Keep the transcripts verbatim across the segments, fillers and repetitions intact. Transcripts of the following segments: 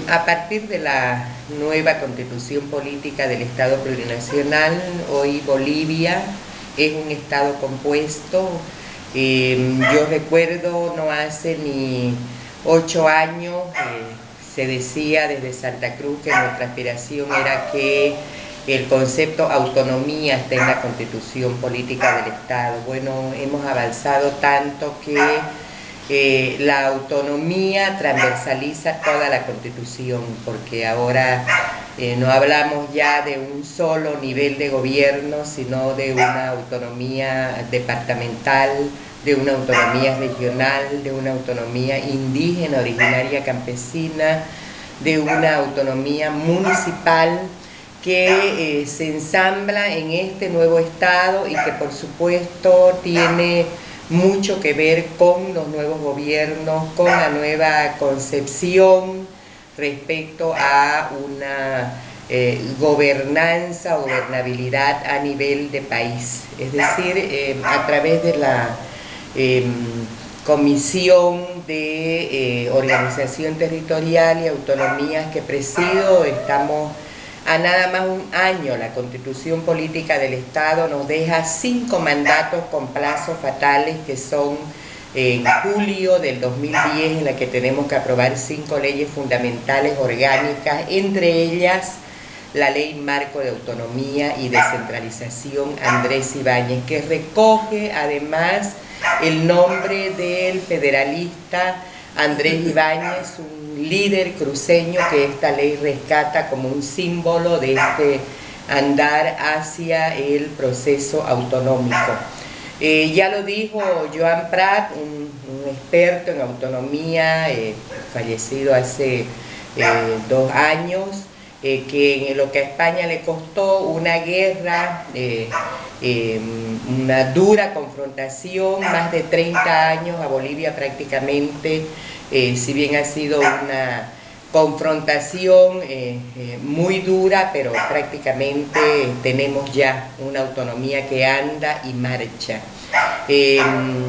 a partir de la nueva Constitución Política del Estado Plurinacional, hoy Bolivia es un Estado compuesto. Eh, yo recuerdo no hace ni ocho años, eh, se decía desde Santa Cruz que nuestra aspiración era que el concepto autonomía esté en la Constitución Política del Estado. Bueno, hemos avanzado tanto que Eh, la autonomía transversaliza toda la Constitución, porque ahora eh, no hablamos ya de un solo nivel de gobierno, sino de una autonomía departamental, de una autonomía regional, de una autonomía indígena, originaria, campesina, de una autonomía municipal que eh, se ensambla en este nuevo Estado y que por supuesto tiene mucho que ver con los nuevos gobiernos, con la nueva concepción respecto a una eh, gobernanza o gobernabilidad a nivel de país. Es decir, eh, a través de la eh, Comisión de eh, Organización Territorial y Autonomías que presido, estamos a nada más un año. La Constitución Política del Estado nos deja cinco mandatos con plazos fatales, que son en julio del dos mil diez, en la que tenemos que aprobar cinco leyes fundamentales orgánicas, entre ellas la Ley Marco de Autonomía y Descentralización Andrés Ibáñez, que recoge además el nombre del federalista Andrés Ibáñez, un líder cruceño que esta ley rescata como un símbolo de este andar hacia el proceso autonómico. Eh, ya lo dijo Joan Prat, un, un experto en autonomía, eh, fallecido hace eh, dos años, eh, que en lo que a España le costó una guerra, eh, eh, una dura confrontación, más de treinta años, a Bolivia prácticamente, eh, si bien ha sido una confrontación eh, eh, muy dura, pero prácticamente tenemos ya una autonomía que anda y marcha. Eh,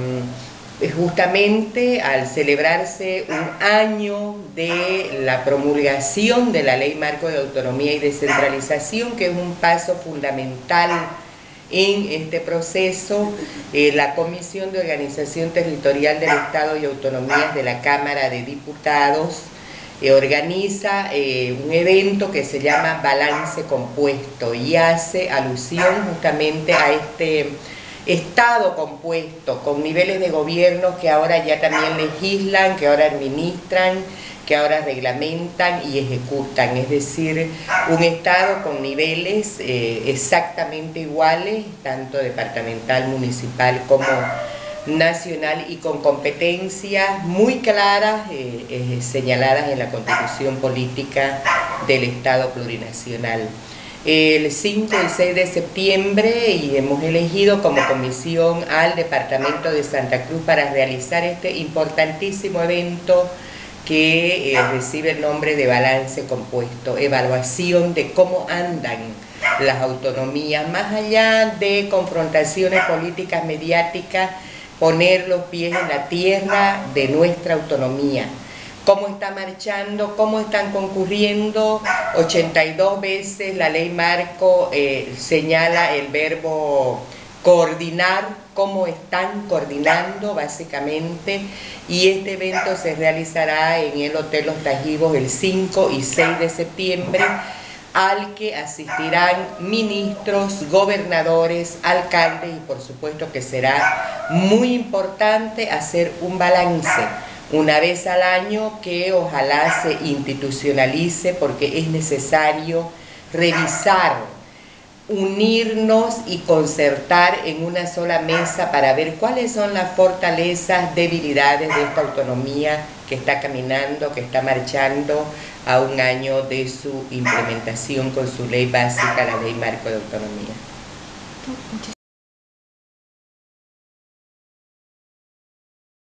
Justamente al celebrarse un año de la promulgación de la Ley Marco de Autonomía y Descentralización, que es un paso fundamental en este proceso, eh, la Comisión de Organización Territorial del Estado y Autonomías de la Cámara de Diputados eh, organiza eh, un evento que se llama Balance Compuesto y hace alusión justamente a este Estado compuesto, con niveles de gobierno que ahora ya también legislan, que ahora administran, que ahora reglamentan y ejecutan. Es decir, un Estado con niveles eh, exactamente iguales, tanto departamental, municipal como nacional, y con competencias muy claras eh, eh, señaladas en la Constitución Política del Estado Plurinacional. El cinco y seis de septiembre y hemos elegido como comisión al Departamento de Santa Cruz para realizar este importantísimo evento que eh, recibe el nombre de Balance Compuesto, evaluación de cómo andan las autonomías, más allá de confrontaciones políticas mediáticas, poner los pies en la tierra de nuestra autonomía. Cómo está marchando, cómo están concurriendo. ochenta y dos veces la ley marco eh, señala el verbo coordinar, cómo están coordinando básicamente, y este evento se realizará en el Hotel Los Tajivos el cinco y seis de septiembre, al que asistirán ministros, gobernadores, alcaldes, y por supuesto que será muy importante hacer un balance una vez al año, que ojalá se institucionalice, porque es necesario revisar, unirnos y concertar en una sola mesa para ver cuáles son las fortalezas, debilidades de esta autonomía que está caminando, que está marchando a un año de su implementación con su ley básica, la Ley Marco de Autonomía.